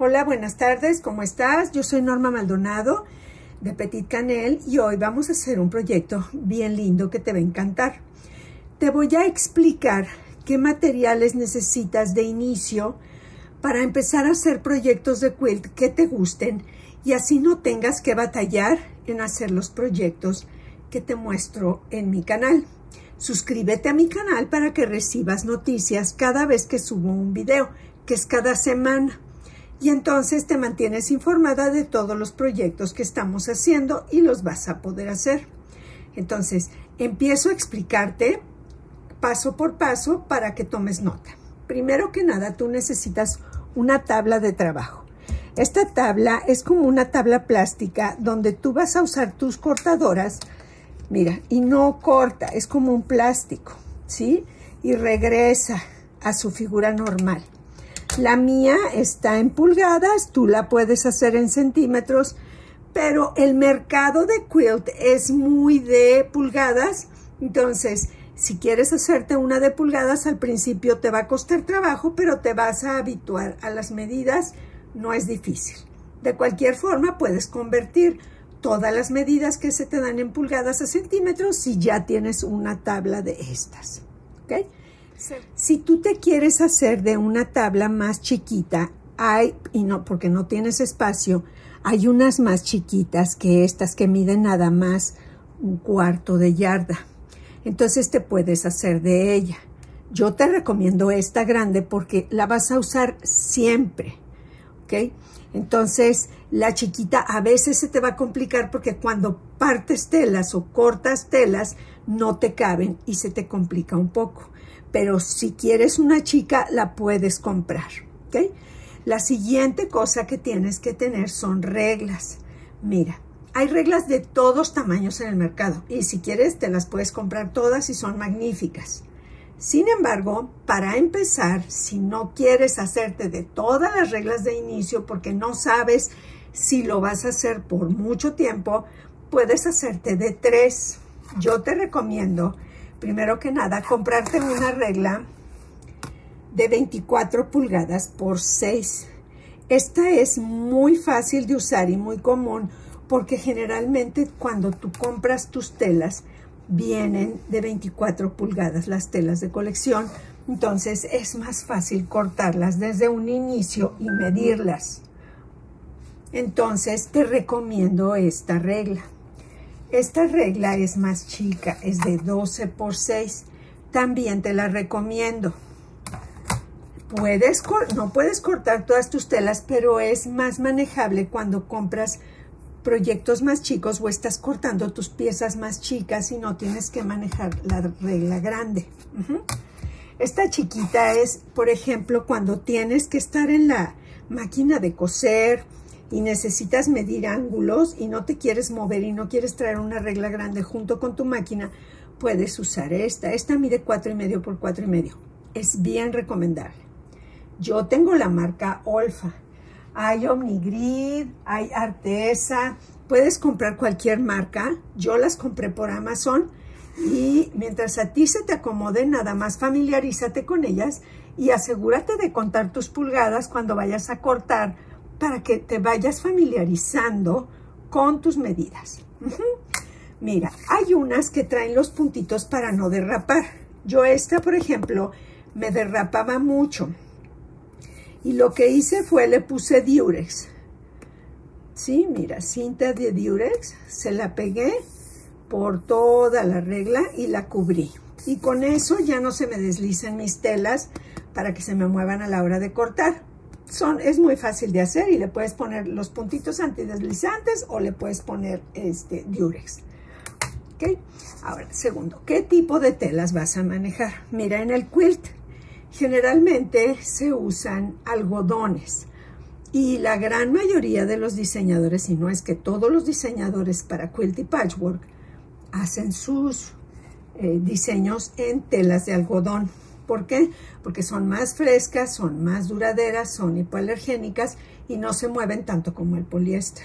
Hola, buenas tardes, ¿cómo estás? Yo soy Norma Maldonado de Petit Canel y hoy vamos a hacer un proyecto bien lindo que te va a encantar. Te voy a explicar qué materiales necesitas de inicio para empezar a hacer proyectos de quilt que te gusten y así no tengas que batallar en hacer los proyectos que te muestro en mi canal. Suscríbete a mi canal para que recibas noticias cada vez que subo un video, que es cada semana. Y entonces te mantienes informada de todos los proyectos que estamos haciendo y los vas a poder hacer. Entonces, empiezo a explicarte paso por paso para que tomes nota. Primero que nada, tú necesitas una tabla de trabajo. Esta tabla es como una tabla plástica donde tú vas a usar tus cortadoras. Mira, y no corta, es como un plástico, ¿sí? Y regresa a su figura normal. La mía está en pulgadas, tú la puedes hacer en centímetros, pero el mercado de quilt es muy de pulgadas. Entonces, si quieres hacerte una de pulgadas, al principio te va a costar trabajo, pero te vas a habituar a las medidas, no es difícil. De cualquier forma, puedes convertir todas las medidas que se te dan en pulgadas a centímetros si ya tienes una tabla de estas, ¿ok? Si tú te quieres hacer de una tabla más chiquita, porque no tienes espacio, hay unas más chiquitas que estas que miden nada más 1/4 de yarda. Entonces te puedes hacer de ella. Yo te recomiendo esta grande porque la vas a usar siempre, ¿ok? Entonces, la chiquita a veces se te va a complicar porque cuando partes telas o cortas telas no te caben y se te complica un poco. Pero si quieres una chica, la puedes comprar, ¿ok? La siguiente cosa que tienes que tener son reglas. Mira, hay reglas de todos tamaños en el mercado y si quieres te las puedes comprar todas y son magníficas. Sin embargo, para empezar, si no quieres hacerte de todas las reglas de inicio porque no sabes si lo vas a hacer por mucho tiempo, puedes hacerte de 3. Yo te recomiendo, primero que nada, comprarte una regla de 24 pulgadas por 6. Esta es muy fácil de usar y muy común porque generalmente cuando tú compras tus telas, vienen de 24 pulgadas las telas de colección, entonces es más fácil cortarlas desde un inicio y medirlas. Entonces te recomiendo esta regla. Esta regla es más chica, es de 12 por 6. También te la recomiendo. No puedes cortar todas tus telas, pero es más manejable cuando compras proyectos más chicos o estás cortando tus piezas más chicas y no tienes que manejar la regla grande. Esta chiquita es, por ejemplo, cuando tienes que estar en la máquina de coser y necesitas medir ángulos y no te quieres mover y no quieres traer una regla grande junto con tu máquina, puedes usar esta. Esta mide 4,5 por 4,5. Es bien recomendable. Yo tengo la marca Olfa. Hay Omnigrid, hay Arteza, puedes comprar cualquier marca. Yo las compré por Amazon y mientras a ti se te acomode, nada más familiarízate con ellas y asegúrate de contar tus pulgadas cuando vayas a cortar para que te vayas familiarizando con tus medidas. Mira, hay unas que traen los puntitos para no derrapar. Yo esta, por ejemplo, me derrapaba mucho. Y lo que hice fue, le puse Durex. Sí, mira, cinta de Durex. Se la pegué por toda la regla y la cubrí. Y con eso ya no se me deslizan mis telas para que se me muevan a la hora de cortar. Es muy fácil de hacer y le puedes poner los puntitos antideslizantes o le puedes poner Durex. ¿Ok? Ahora, segundo, ¿qué tipo de telas vas a manejar? Mira, en el quilt generalmente se usan algodones y la gran mayoría de los diseñadores, si no es que todos los diseñadores para quilt y patchwork, hacen sus diseños en telas de algodón. ¿Por qué? Porque son más frescas, son más duraderas, son hipoalergénicas y no se mueven tanto como el poliéster.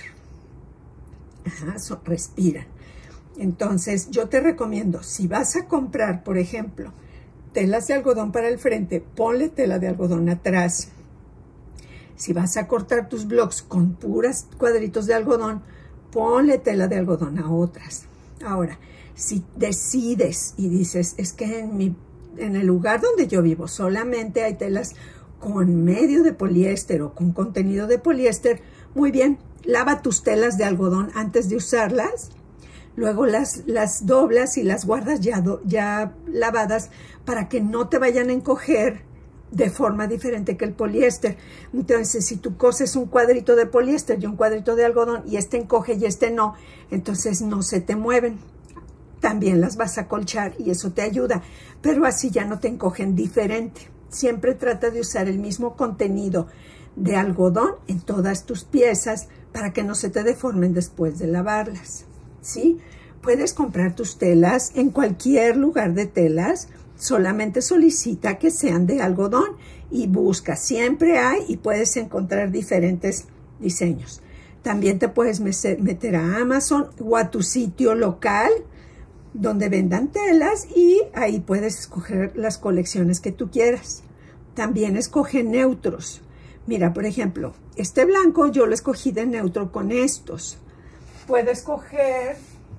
Respiran. Entonces, yo te recomiendo, si vas a comprar, por ejemplo, telas de algodón para el frente, ponle tela de algodón atrás. Si vas a cortar tus blocks con puras cuadritos de algodón, ponle tela de algodón a otras. Ahora, si decides y dices, es que en el lugar donde yo vivo solamente hay telas con medio de poliéster o con contenido de poliéster, muy bien, lava tus telas de algodón antes de usarlas, luego las doblas y las guardas ya lavadas para que no te vayan a encoger de forma diferente que el poliéster. Entonces, si tú coses un cuadrito de poliéster y un cuadrito de algodón y este encoge y este no, entonces no se te mueven. También las vas a colchar y eso te ayuda, pero así ya no te encogen diferente. Siempre trata de usar el mismo contenido de algodón en todas tus piezas para que no se te deformen después de lavarlas, ¿sí? Puedes comprar tus telas en cualquier lugar de telas, solamente solicita que sean de algodón y busca, siempre hay y puedes encontrar diferentes diseños. También te puedes meter a Amazon o a tu sitio local donde vendan telas y ahí puedes escoger las colecciones que tú quieras. También escoge neutros. Mira, por ejemplo, este blanco yo lo escogí de neutro con estos. Puedo escoger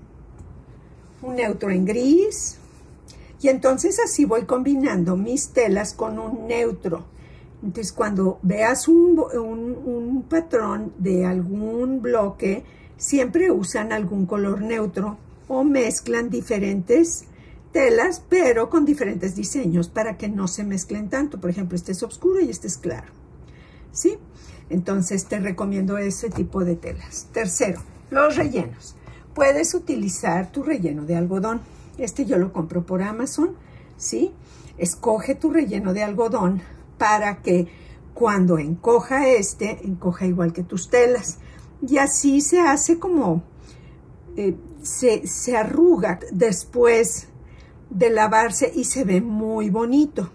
un neutro en gris y entonces así voy combinando mis telas con un neutro. Entonces cuando veas un patrón de algún bloque, siempre usan algún color neutro o mezclan diferentes telas, pero con diferentes diseños para que no se mezclen tanto. Por ejemplo, este es oscuro y este es claro, ¿sí? Entonces te recomiendo ese tipo de telas. Tercero, los rellenos. Puedes utilizar tu relleno de algodón. Este yo lo compro por Amazon, ¿sí? Escoge tu relleno de algodón para que cuando encoja encoja igual que tus telas. Y así se hace como se arruga después de lavarse y se ve muy bonito.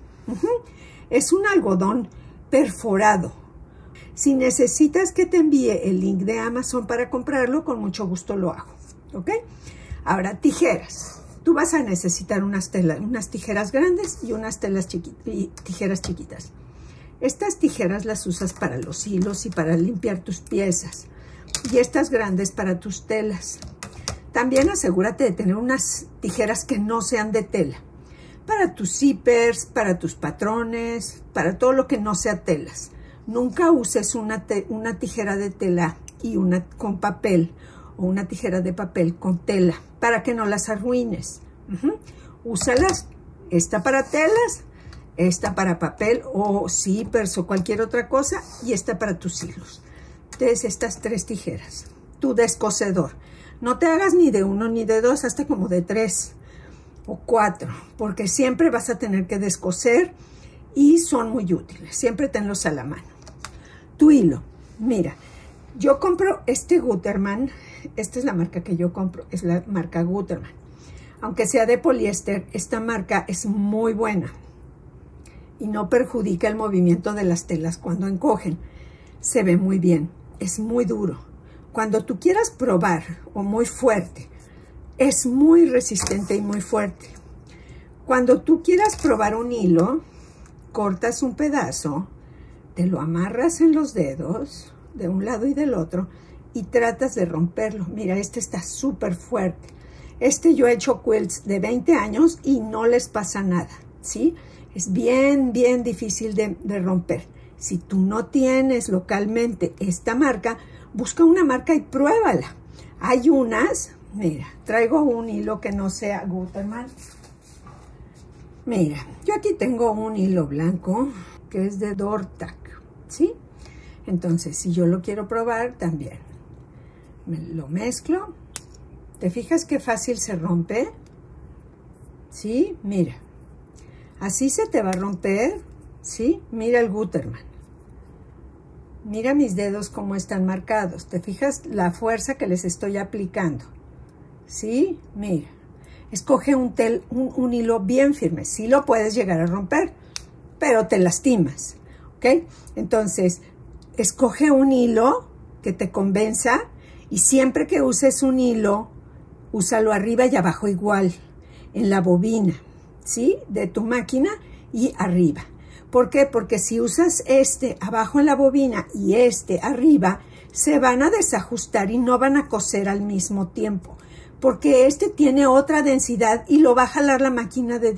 Es un algodón perforado. Si necesitas que te envíe el link de Amazon para comprarlo, con mucho gusto lo hago, ¿ok? Ahora, tijeras. Tú vas a necesitar unas tijeras grandes y unas tijeras chiquitas. Estas tijeras las usas para los hilos y para limpiar tus piezas. Y estas grandes para tus telas. También asegúrate de tener unas tijeras que no sean de tela. Para tus zippers, para tus patrones, para todo lo que no sea telas. Nunca uses una tijera de tela y una con papel o una tijera de papel con tela para que no las arruines. Úsalas, esta para telas, esta para papel o zippers o cualquier otra cosa y esta para tus hilos. Entonces, estas 3 tijeras. Tu descosedor. No te hagas ni de 1 ni de 2, hasta como de 3 o 4, porque siempre vas a tener que descoser y son muy útiles. Siempre tenlos a la mano. Tu hilo. Mira, yo compro este Gutermann. Esta es la marca que yo compro, es la marca Gutermann. Aunque sea de poliéster, esta marca es muy buena y no perjudica el movimiento de las telas cuando encogen. Se ve muy bien, es muy duro. Cuando tú quieras probar o muy fuerte, es muy resistente y muy fuerte. Cuando tú quieras probar un hilo, cortas un pedazo, te lo amarras en los dedos de un lado y del otro y tratas de romperlo. Mira, este está súper fuerte. Yo he hecho quilts de 20 años y no les pasa nada, ¿sí? Es bien difícil de romper. Si tú no tienes localmente esta marca, busca una marca y pruébala. Hay unas, mira, traigo un hilo que no sea Gutermann. Mira, yo aquí tengo un hilo blanco que es de Dortac, ¿sí? Entonces, si yo lo quiero probar, también lo mezclo. ¿Te fijas qué fácil se rompe? ¿Sí? Mira, así se te va a romper, ¿sí? Mira el Gutermann. Mira mis dedos cómo están marcados. ¿Te fijas la fuerza que les estoy aplicando? ¿Sí? Mira. Escoge un hilo bien firme. Sí lo puedes llegar a romper, pero te lastimas, ¿ok? Entonces, escoge un hilo que te convenza y siempre que uses un hilo, úsalo arriba y abajo igual, en la bobina, ¿sí? De tu máquina y arriba. ¿Por qué? Porque si usas este abajo en la bobina y este arriba, se van a desajustar y no van a coser al mismo tiempo, porque este tiene otra densidad y lo va a jalar la máquina a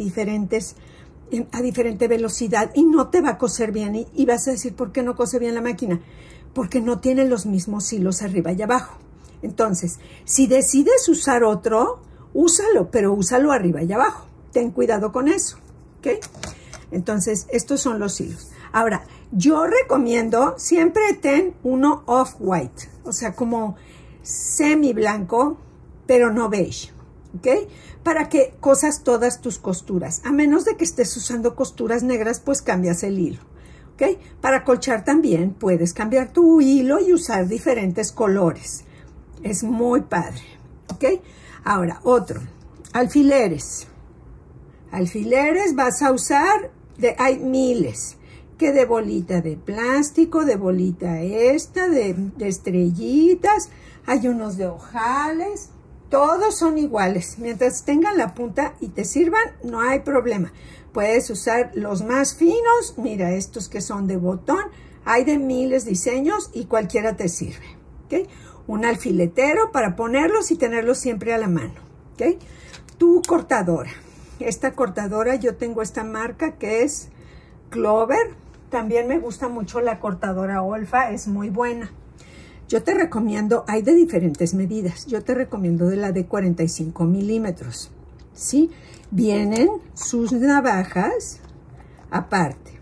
diferente velocidad y no te va a coser bien. Y vas a decir, ¿por qué no cose bien la máquina? Porque no tiene los mismos hilos arriba y abajo. Entonces, si decides usar otro, úsalo, pero úsalo arriba y abajo. Ten cuidado con eso, ¿ok? Entonces, estos son los hilos. Ahora, yo recomiendo siempre ten uno off-white, o sea, como semi blanco, pero no beige, ¿ok? Para que cosas todas tus costuras. A menos de que estés usando costuras negras, pues cambias el hilo, ¿ok? Para colchar también puedes cambiar tu hilo y usar diferentes colores. Es muy padre, ¿ok? Ahora, otro, alfileres. Alfileres vas a usar, hay miles, que de bolita de plástico, de bolita esta, de estrellitas, hay unos de ojales, todos son iguales. Mientras tengan la punta y te sirvan, no hay problema. Puedes usar los más finos, mira estos que son de botón, hay de miles de diseños y cualquiera te sirve, ¿ok? Un alfiletero para ponerlos y tenerlos siempre a la mano, ¿ok? Tu cortadora. Esta cortadora, yo tengo esta marca que es Clover. También me gusta mucho la cortadora Olfa, es muy buena. Yo te recomiendo, hay de diferentes medidas. Yo te recomiendo de la de 45 milímetros, ¿sí? Vienen sus navajas aparte.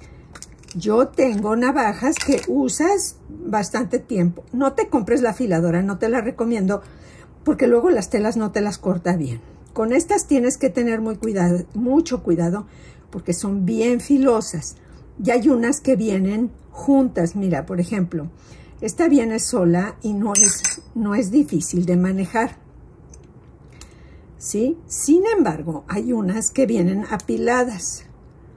Yo tengo navajas que usas bastante tiempo. No te compres la afiladora, no te la recomiendo, porque luego las telas no te las corta bien. Con estas tienes que tener mucho cuidado, porque son bien filosas. Y hay unas que vienen juntas. Mira, por ejemplo, esta viene sola y no es difícil de manejar, ¿sí? Sin embargo, hay unas que vienen apiladas.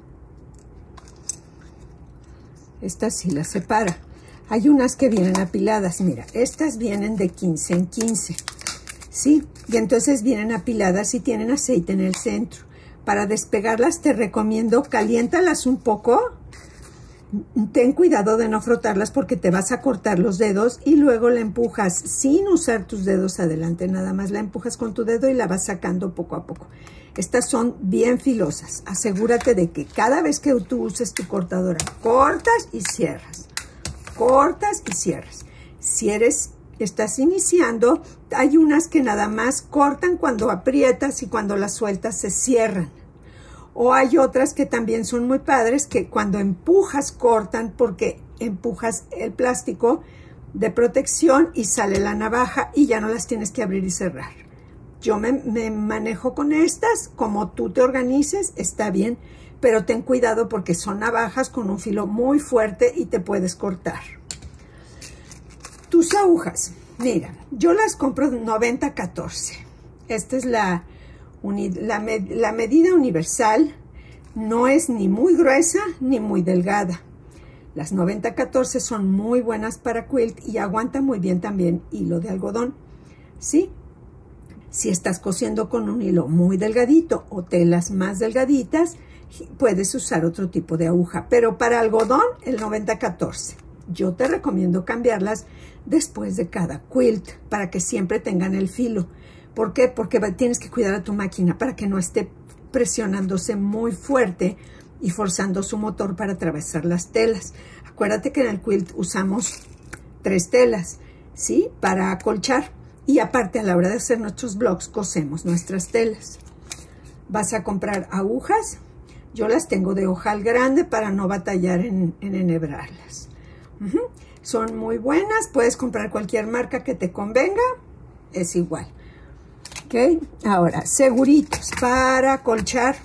Esta sí la separa. Hay unas que vienen apiladas. Mira, estas vienen de 15 en 15, ¿sí? Y entonces vienen apiladas y tienen aceite en el centro. Para despegarlas te recomiendo, caliéntalas un poco. Ten cuidado de no frotarlas porque te vas a cortar los dedos y luego la empujas sin usar tus dedos adelante. Nada más la empujas con tu dedo y la vas sacando poco a poco. Estas son bien filosas. Asegúrate de que cada vez que tú uses tu cortadora, cortas y cierras. Cortas y cierras. Si estás iniciando, hay unas que nada más cortan cuando aprietas y cuando las sueltas se cierran. O hay otras que también son muy padres, que cuando empujas cortan porque empujas el plástico de protección y sale la navaja y ya no las tienes que abrir y cerrar. Yo me manejo con estas, como tú te organices, está bien, pero ten cuidado porque son navajas con un filo muy fuerte y te puedes cortar. Tus agujas, mira, yo las compro 90-14. Esta es la medida universal, no es ni muy gruesa ni muy delgada. Las 90-14 son muy buenas para quilt y aguantan muy bien también hilo de algodón, ¿sí? Si estás cosiendo con un hilo muy delgadito o telas más delgaditas, puedes usar otro tipo de aguja, pero para algodón el 90-14. Yo te recomiendo cambiarlas después de cada quilt para que siempre tengan el filo. ¿Por qué? Porque tienes que cuidar a tu máquina para que no esté presionándose muy fuerte y forzando su motor para atravesar las telas. Acuérdate que en el quilt usamos 3 telas, ¿sí? Para acolchar. Y aparte, a la hora de hacer nuestros blocs, cosemos nuestras telas. Vas a comprar agujas. Yo las tengo de ojal grande para no batallar en enhebrarlas. Son muy buenas. Puedes comprar cualquier marca que te convenga. Es igual. ¿Ok? Ahora, seguritos para acolchar.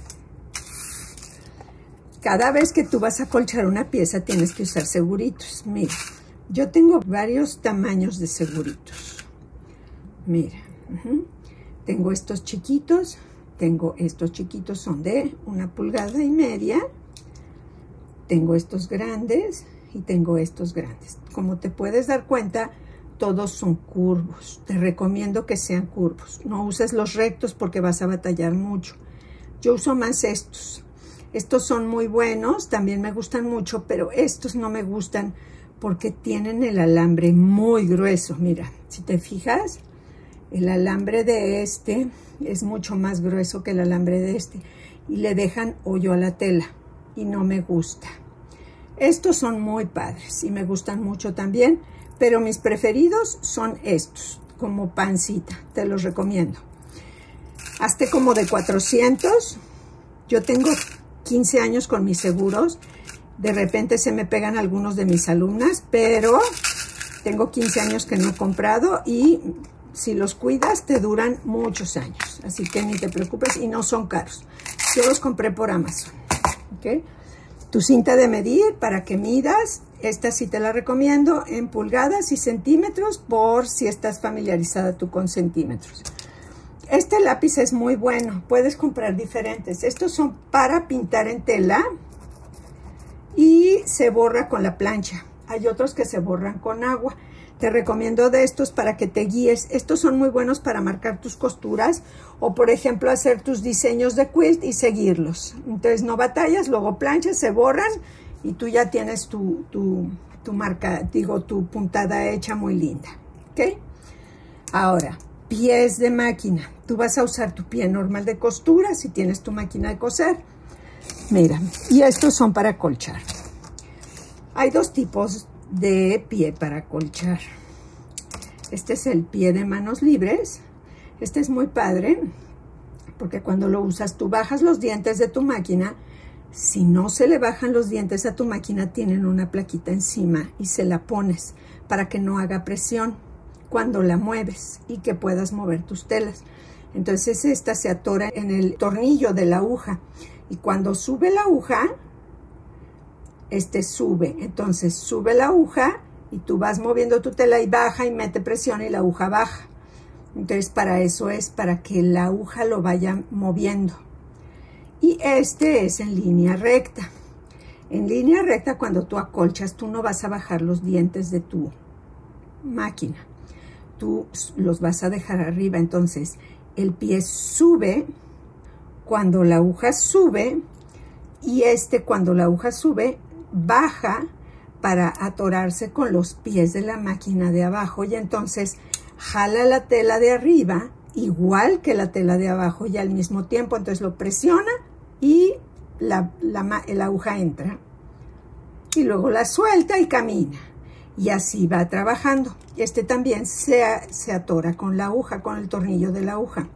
Cada vez que tú vas a acolchar una pieza, tienes que usar seguritos. Mira, yo tengo varios tamaños de seguritos. Mira, tengo estos chiquitos. Tengo estos chiquitos, son de 1,5 pulgadas. Tengo estos grandes y tengo estos grandes. Como te puedes dar cuenta, todos son curvos. Te recomiendo que sean curvos. No uses los rectos porque vas a batallar mucho. Yo uso más estos. Estos son muy buenos, también me gustan mucho, pero estos no me gustan porque tienen el alambre muy grueso. Mira, si te fijas, el alambre de este es mucho más grueso que el alambre de este y le dejan hoyo a la tela y no me gusta. Estos son muy padres y me gustan mucho también, pero mis preferidos son estos, como pancita, te los recomiendo. Hazte como de 400. Yo tengo 15 años con mis seguros. De repente se me pegan algunos de mis alumnas, pero tengo 15 años que no he comprado y si los cuidas te duran muchos años. Así que ni te preocupes y no son caros. Yo los compré por Amazon. ¿Okay? Tu cinta de medir para que midas. Esta sí te la recomiendo en pulgadas y centímetros por si estás familiarizada tú con centímetros. Este lápiz es muy bueno. Puedes comprar diferentes. Estos son para pintar en tela y se borra con la plancha. Hay otros que se borran con agua. Te recomiendo de estos para que te guíes. Estos son muy buenos para marcar tus costuras o, por ejemplo, hacer tus diseños de quilt y seguirlos. Entonces no batallas, luego planchas, se borran y tú ya tienes tu marca, digo, tu puntada hecha muy linda. ¿Ok? Ahora, pies de máquina. Tú vas a usar tu pie normal de costura si tienes tu máquina de coser. Mira, y estos son para acolchar. Hay dos tipos de pie para acolchar. Este es el pie de manos libres. Este es muy padre porque cuando lo usas tú bajas los dientes de tu máquina. Si no se le bajan los dientes a tu máquina, tienen una plaquita encima y se la pones para que no haga presión cuando la mueves y que puedas mover tus telas. Entonces esta se atora en el tornillo de la aguja y cuando sube la aguja, este sube. Entonces sube la aguja y tú vas moviendo tu tela y baja y mete presión y la aguja baja. Entonces para eso es, para que la aguja lo vaya moviendo. Y este es en línea recta. En línea recta, cuando tú acolchas, tú no vas a bajar los dientes de tu máquina. Tú los vas a dejar arriba. Entonces el pie sube cuando la aguja sube y cuando la aguja sube baja para atorarse con los pies de la máquina de abajo y entonces jala la tela de arriba igual que la tela de abajo y al mismo tiempo. Entonces lo presiona y la aguja entra y luego la suelta y camina y así va trabajando. Este también se atora con la aguja, con el tornillo de la aguja.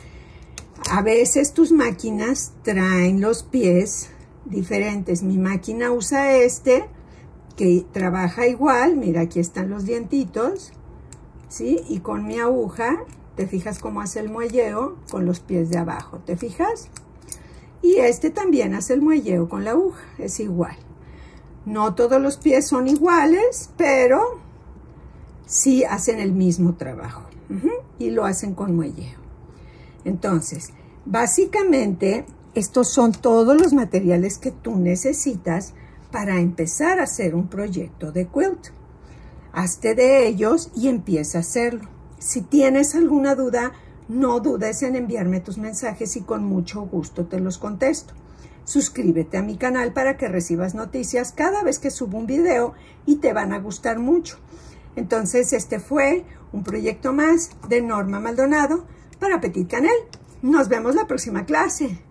A veces tus máquinas traen los pies diferentes. Mi máquina usa que trabaja igual. Mira, aquí están los dientitos, ¿sí? Y con mi aguja, ¿te fijas cómo hace el muelleo? Con los pies de abajo, ¿te fijas? Y también hace el muelleo con la aguja, es igual. No todos los pies son iguales, pero sí hacen el mismo trabajo. Y lo hacen con muelleo. Entonces, básicamente, estos son todos los materiales que tú necesitas para empezar a hacer un proyecto de quilt. Hazte de ellos y empieza a hacerlo. Si tienes alguna duda, no dudes en enviarme tus mensajes y con mucho gusto te los contesto. Suscríbete a mi canal para que recibas noticias cada vez que subo un video y te van a gustar mucho. Entonces, este fue un proyecto más de Norma Maldonado para Petit Canel. Nos vemos la próxima clase.